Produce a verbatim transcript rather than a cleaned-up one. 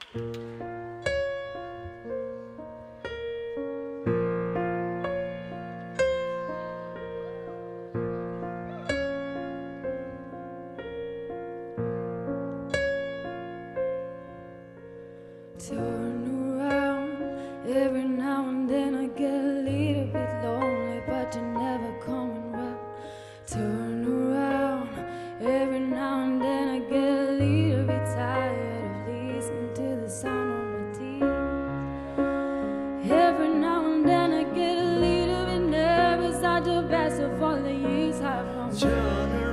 Turn around, every now and then I get a little bit lonely, but you're never coming round. Turn around, every now and then I get a little bit tired of listening to the sound of my teeth. Every now and then I get a little bit nervous at the best of all the years I've known.